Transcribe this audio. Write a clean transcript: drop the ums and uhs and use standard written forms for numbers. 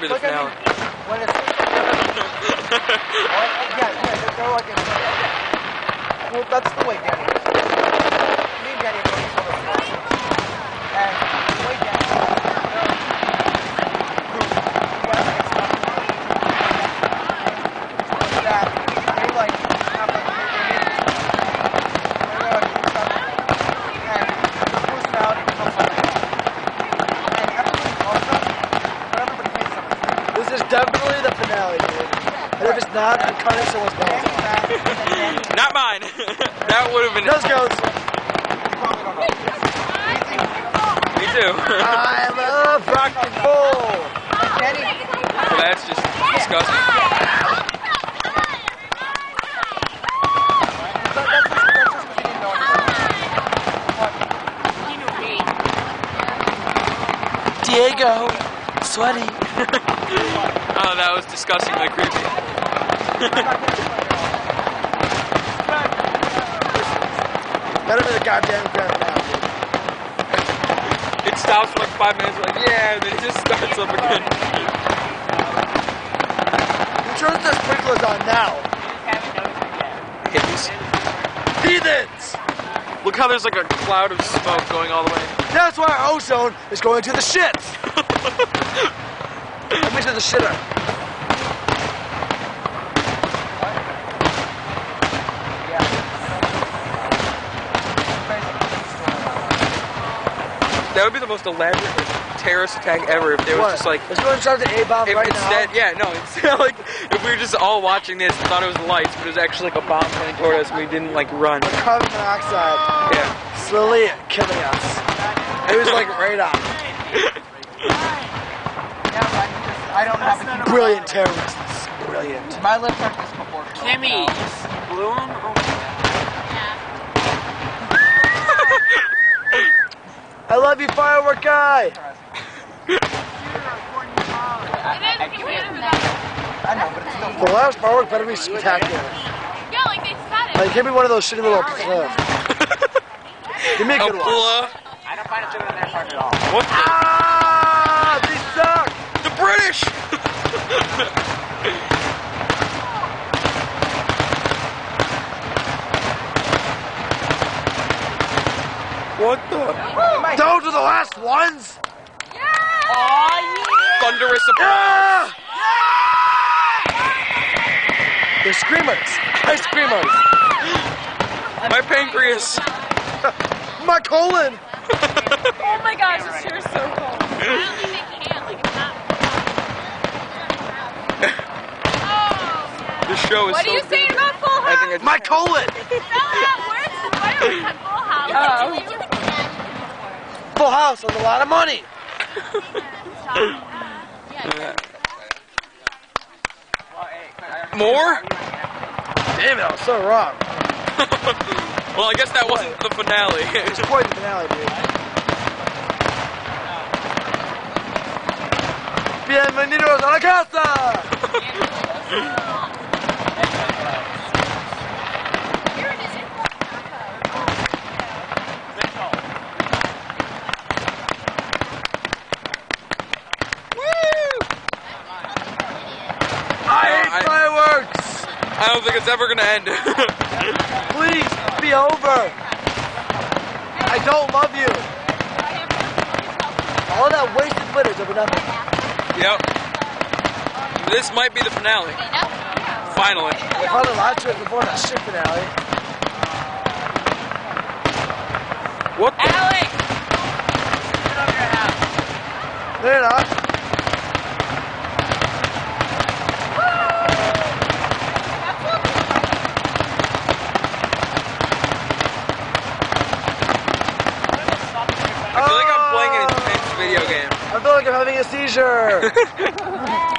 be the finale. When it's they're like in, well, that's the way Danny is. Me and Danny are going to each other. And the way Danny is, that they like have like they're like and the personality becomes like and everybody loves them, but everybody hates them. This is definitely the finale, dude. And if it's not, I'm cutting someone's balls off. Not mine. That would have been. Those goes. Me too. I love rock and roll. So that's just disgusting. Diego, sweaty. Oh, that was disgustingly creepy. Better than the goddamn grand finale. It stops for like 5 minutes, like, yeah, and then it just starts up again. Who turns the sprinklers on now? Hippies. Heathens! Look how there's like a cloud of smoke going all the way. That's why our ozone is going to the shits. Let me to the shitter. That would be the most elaborate terrorist attack ever if there was just like. Let's go and start the A-bomb right instead, now. yeah, no, instead like if we were just all watching this and thought it was lights, but it was actually like a bomb coming toward us and we didn't like run. The carbon monoxide. Yeah. Slowly killing us. It was like radon. I don't have a brilliant terrorists. Brilliant. My lips are just before. Kimmy, blew him? Oh my god. I love you, firework guy. I know, but it's still. The last firework better be spectacular. Yeah, like they said it. Like, give me one of those shitty little clips. Give me a good one. I don't find it doing on their part at all. What the? Ah, these suck. The British! What the? Those are the last ones. Thunderous applause. They're screamers. They're screamers. My pancreas. My colon. Oh my gosh, this chair is so cold. I don't think they can. Like, it's not. This show is What so are you saying good. about Full House? I think My colon. Where's the fireworks at Full House? Full house with a lot of money. More? Damn it, I was so wrong. Well, I guess that wasn't the finale. It's quite the finale, dude. Bienvenidos a la casa! I hate fireworks! I don't think it's ever gonna end. Please, be over! I don't love you! All that wasted footage over nothing. Yep. This might be the finale. Finally. I found a lot to it before that shit finale. What the? Alex! No, you're not. I feel like I'm playing an intense video game. I feel like I'm having a seizure.